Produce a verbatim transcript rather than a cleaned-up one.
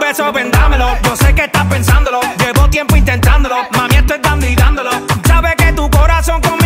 beso, vendámelo. Yo sé que estás pensándolo, llevo tiempo intentándolo. Mami, estoy dando y dándolo. Sabes que tu corazón conmigo